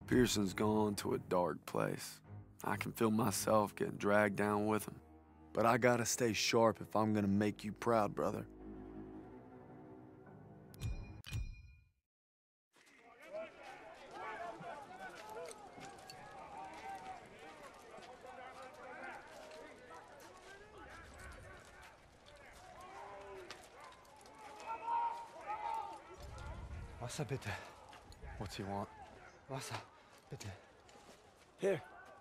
Pearson's gone to a dark place. I can feel myself getting dragged down with him. But I gotta stay sharp if I'm gonna make you proud, brother. Wasser bitte. What's he want? Wasser bitte. Here.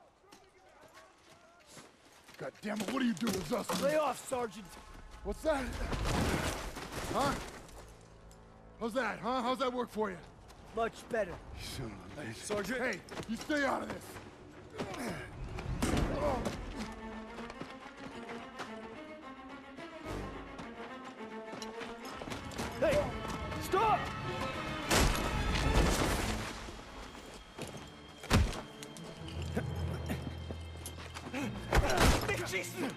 God damn it, what are you doing, Zussman? Lay off, Sergeant. What's that? Huh? How's that, huh? How's that work for you? Much better. Son of a bitch. Sergeant. Hey, you stay out of this. Hey, stop! Mitchison!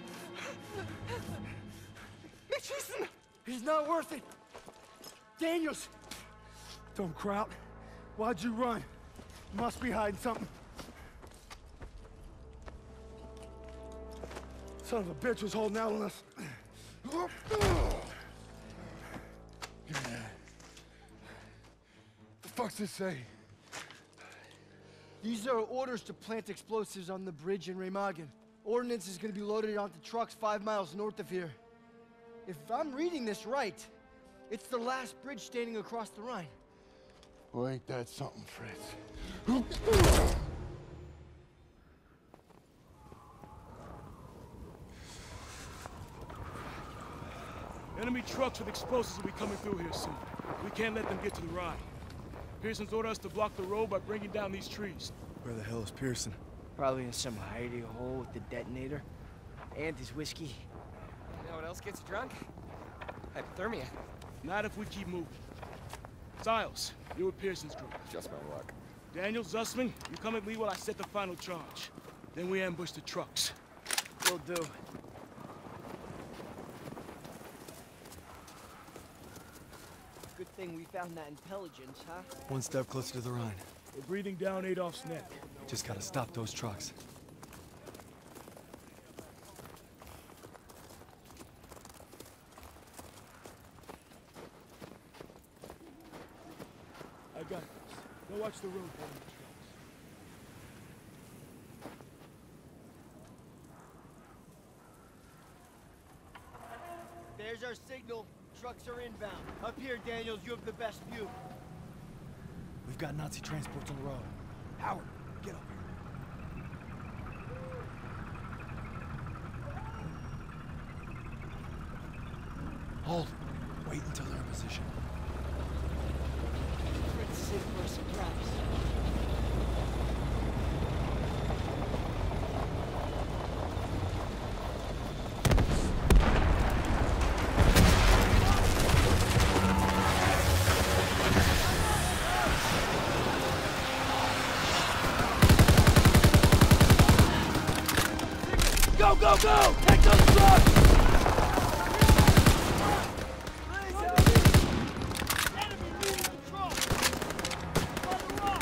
Mitchison! He's not worth it. Daniels! Don't Kraut. Why'd you run? Must be hiding something. Son of a bitch was holding out on us. The fuck's this say? These are orders to plant explosives on the bridge in Remagen. Ordnance is gonna be loaded onto trucks 5 miles north of here. If I'm reading this right, it's the last bridge standing across the Rhine. Well, ain't that something, Fritz? Enemy trucks with explosives will be coming through here soon. We can't let them get to the Rhine. Pearson's ordered us to block the road by bringing down these trees. Where the hell is Pearson? Probably in some hidey hole with the detonator. And his whiskey. You know what else gets you drunk? Hypothermia. Not if we keep moving. Stiles, you're with Pearson's group. Just my luck. Daniel, Zussman, you come at me while I set the final charge. Then we ambush the trucks. Will do. Good thing we found that intelligence, huh? One step closer to the Rhine. We're breathing down Adolf's neck. Just gotta stop those trucks. I got this. Go watch the road behind the trucks. There's our signal. Trucks are inbound. Up here, Daniels, you have the best view. We've got Nazi transports on the road. Howard, get up here. Hold. Wait until they're in position. Fritz is in for a surprise. Go, go, go! Take those trucks! Enemy leading the truck! On the rock!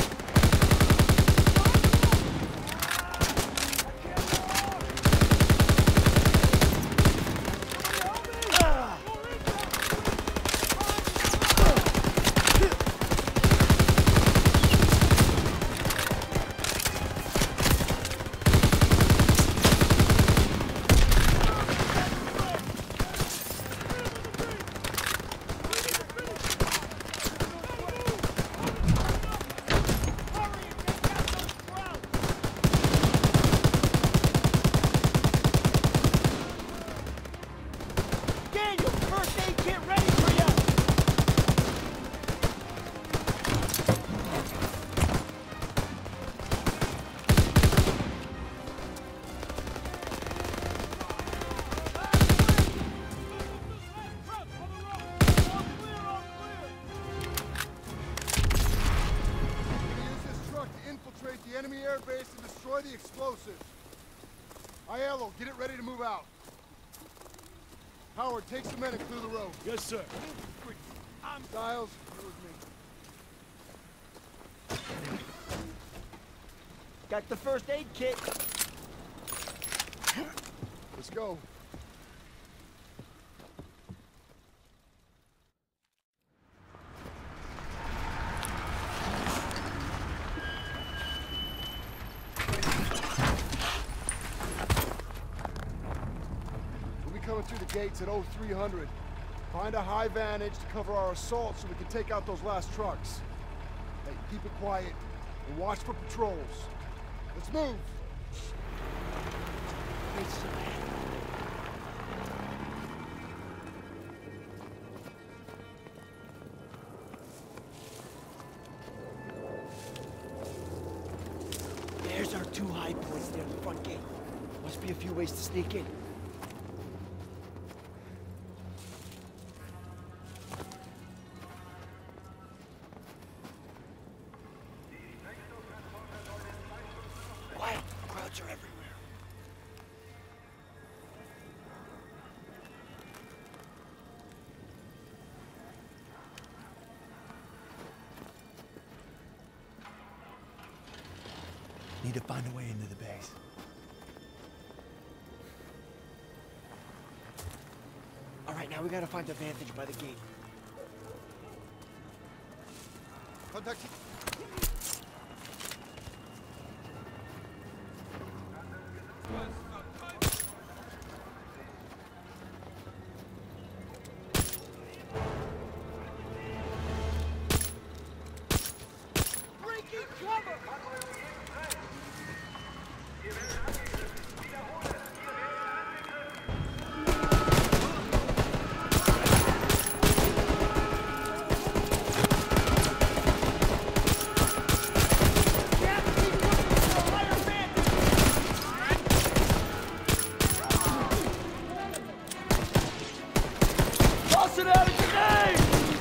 Daniel, first aid kit ready for you! Use this truck to infiltrate the enemy air base and destroy the explosives. Aiello, get it ready to move out. Howard, take some men and clear the road. Yes, sir. Stiles, you're with me. Got the first aid kit. Let's go. We'll be coming through the gates at 0300. Find a high vantage to cover our assault so we can take out those last trucks. Hey, keep it quiet and watch for patrols. Let's move. There's our two high points near the front gate. Must be a few ways to sneak in. Quiet. Crowds are everywhere. Need to find a way into the base. All right, now we gotta find a vantage by the gate. Contact. Breaking cover! Toss it out of grenade!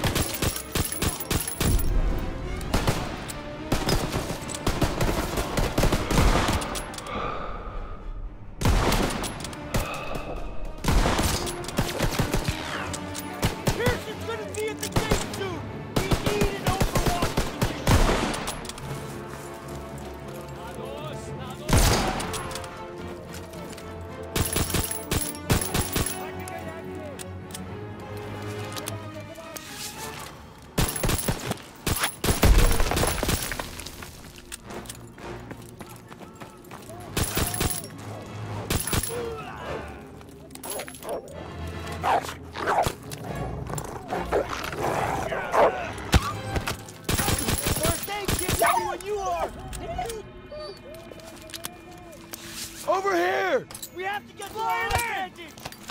Pearson's gonna be at the gate soon! We need an overwatch First aid kit ready when you are! Over here! We have to get to our advantage!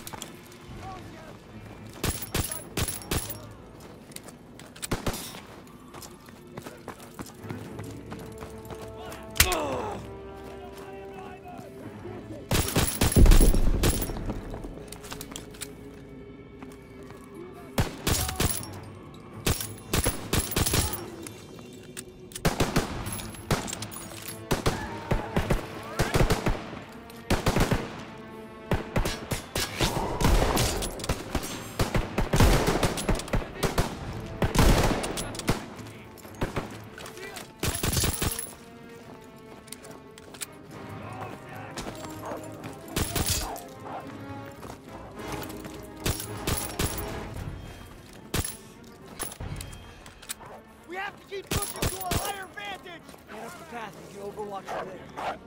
We have to keep pushing to a higher vantage! Get up the path and get overwatch from there.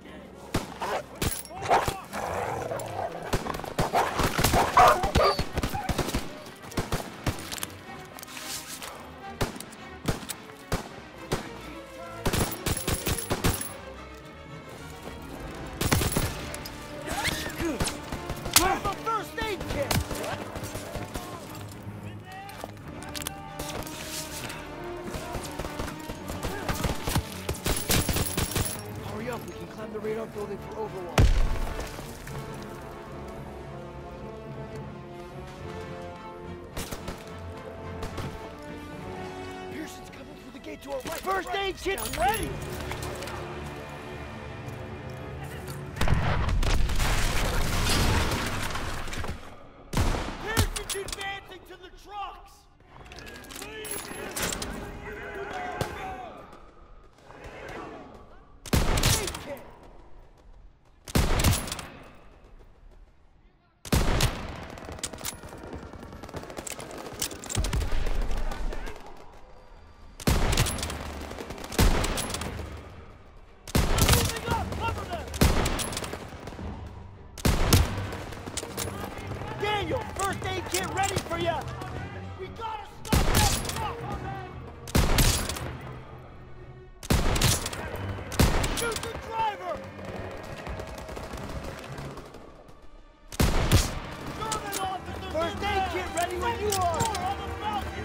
Grab a first aid kit! Hurry up, we can climb the radar building for overwatch. Pearson's coming through the gate to our right. First aid kit's ready! Pearson's advancing to the trucks! Aid kit! for you! We gotta stop that truck! Shoot the driver! German officer! First aid kit ready when you are! On the balcony!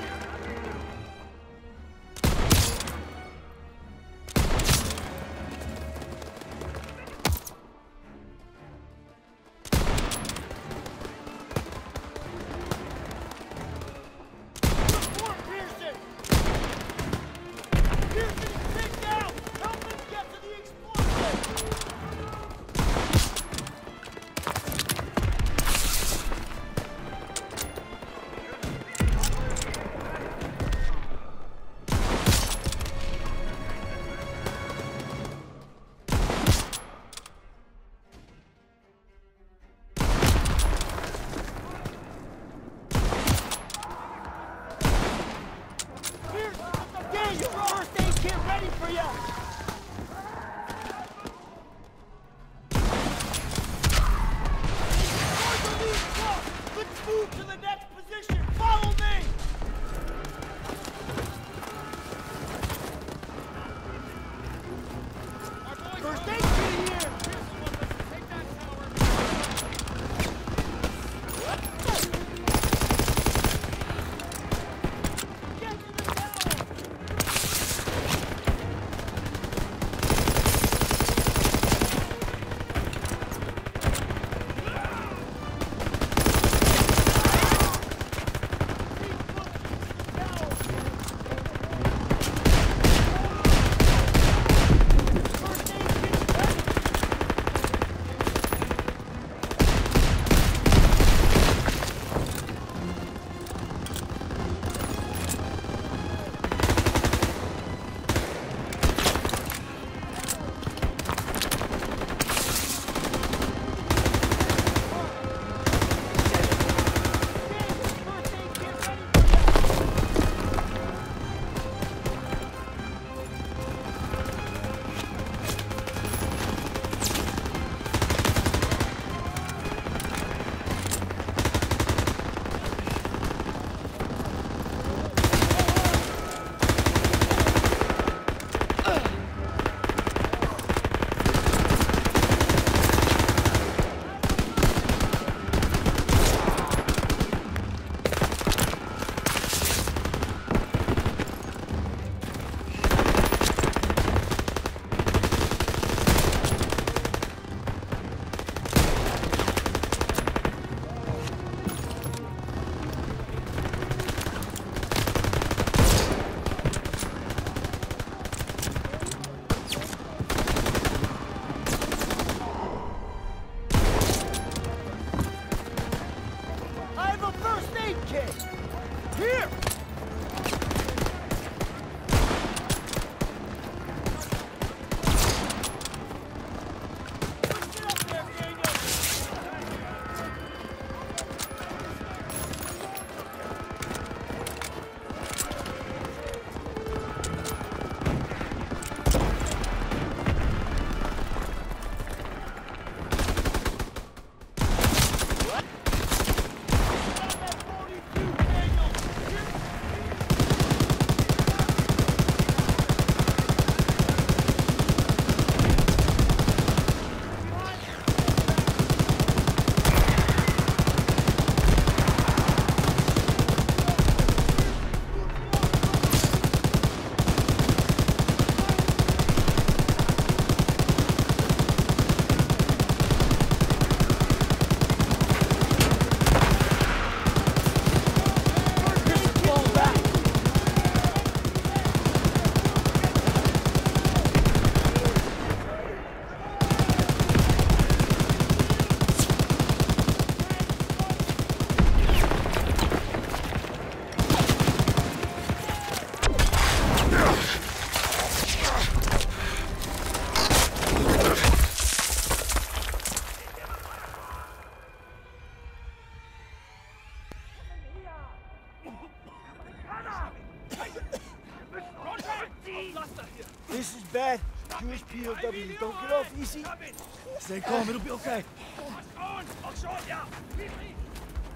This is bad. Jewish POWs don't get off easy. Stay calm, it'll be okay.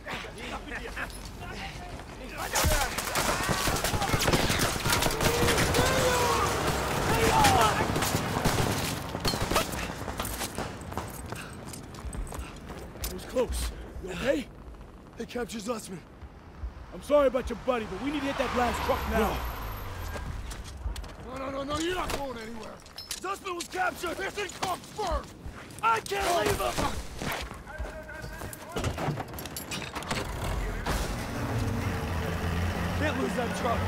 It was close. You okay? They captured Zussman. I'm sorry about your buddy, but we need to hit that last truck now. No, you're not going anywhere. Zussman was captured! Listen, come first! I can't leave him! Can't lose that truck.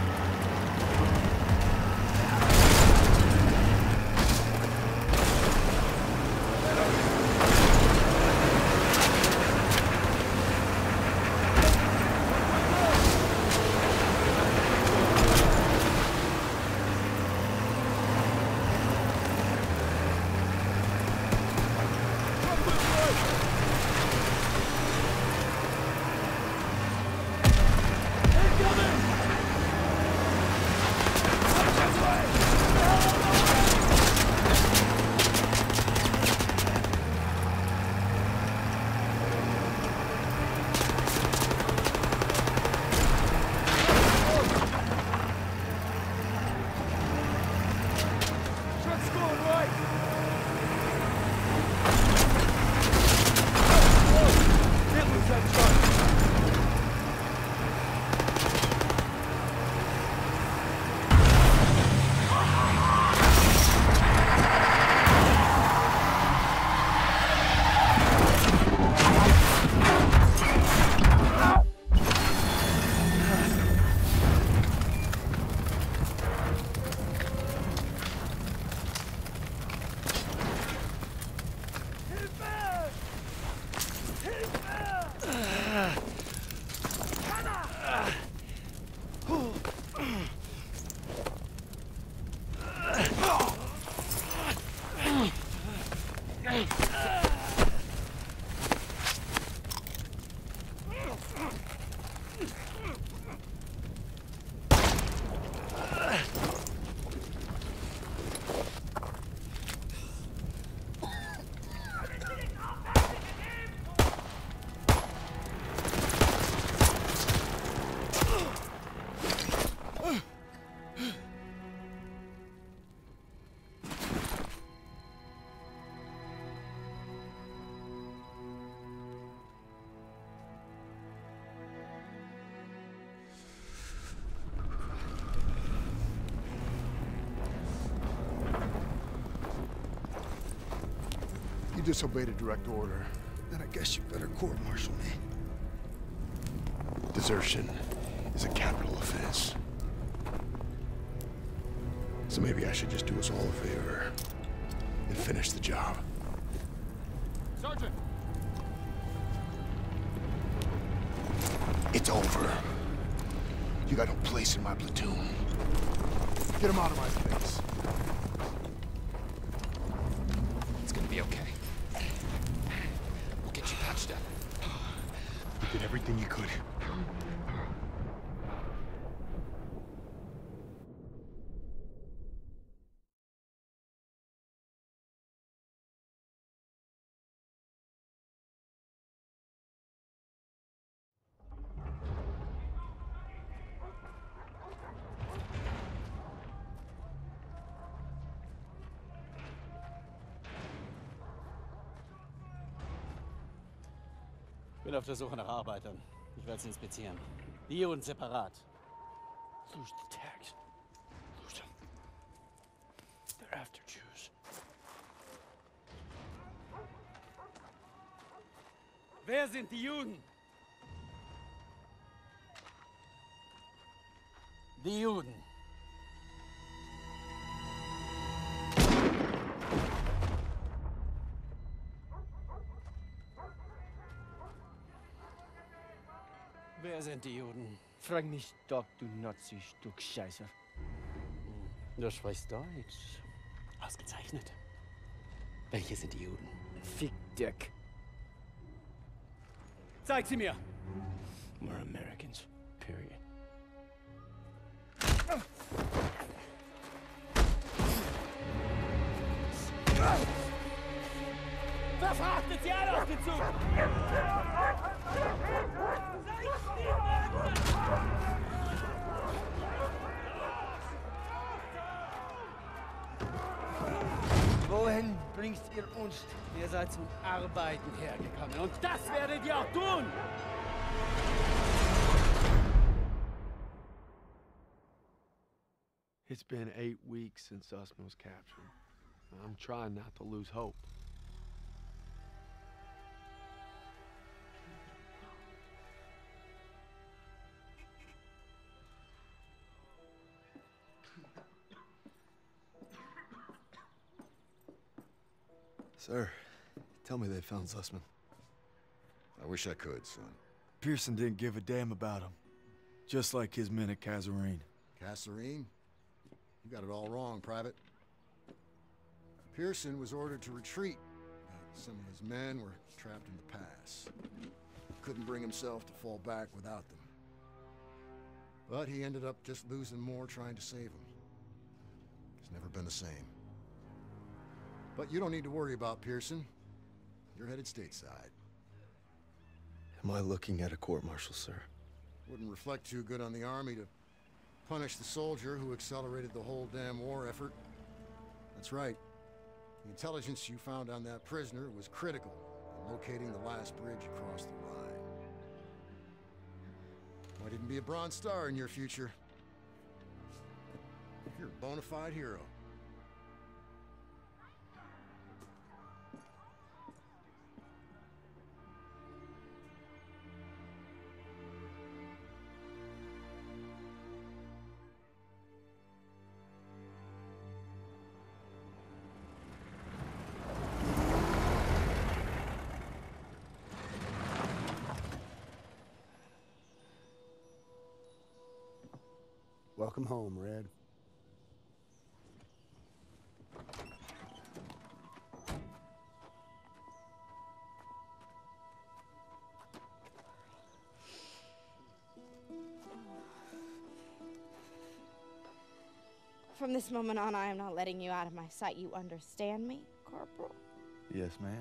You disobeyed a direct order. Then I guess you better court-martial me. Desertion is a capital offense. So maybe I should just do us all a favor and finish the job. Sergeant! It's over. You got no place in my platoon. Get him out of my face. It's gonna be okay. We'll get you patched up. You did everything you could. Ich bin auf der Suche nach Arbeitern. Ich werde sie inspizieren. Die und separat. Lose the tags. Lose them. They're after Jews. Wer sind die Juden? Die Juden. Wer sind die Juden? Frag mich doch, du Nazi-Stück Scheiße. Du sprichst Deutsch. Ausgezeichnet. Welche sind die Juden? Fick Dick. Zeig sie mir! We're Americans. Period. Verfrachtet sie alle auf den Zug! Wohin bringt ihr uns? Ihr seid zum Arbeiten hergekommen und das werdet ihr auch tun! It's been 8 weeks since Zussman was captured. I'm trying not to lose hope. Sir, tell me they found Zussman. I wish I could, son. Pearson didn't give a damn about him. Just like his men at Kasserine. Kasserine? You got it all wrong, Private. Pearson was ordered to retreat. Some of his men were trapped in the pass. Couldn't bring himself to fall back without them. But he ended up just losing more trying to save them. It's never been the same. But you don't need to worry about Pearson. You're headed stateside. Am I looking at a court-martial, sir? Wouldn't reflect too good on the Army to punish the soldier who accelerated the whole damn war effort. That's right. The intelligence you found on that prisoner was critical in locating the last bridge across the Rhine. Might even be a Bronze Star in your future. You're a bona fide hero. Welcome home, Red. From this moment on, I am not letting you out of my sight. You understand me, Corporal? Yes, ma'am.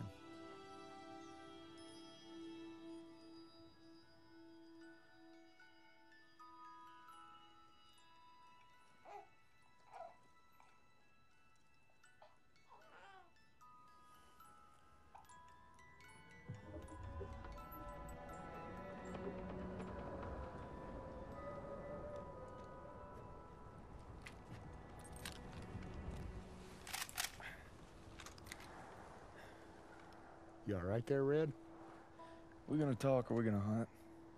You all right there, Red? We gonna talk or we gonna hunt?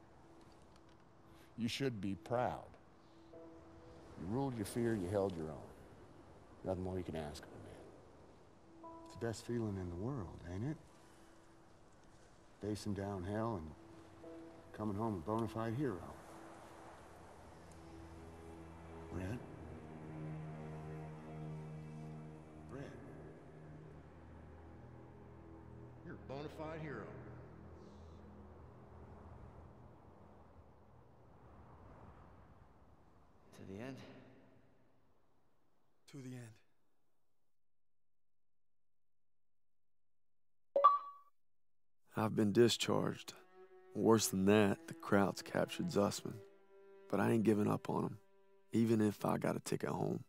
You should be proud. You ruled your fear, you held your own. Nothing more you can ask of a man. It's the best feeling in the world, ain't it? Facing down hell and coming home a bona fide hero. Red? Red? You're a bona fide hero. To the end? To the end. I've been discharged. Worse than that, the Krauts captured Zussman. But I ain't giving up on him, even if I got a ticket home.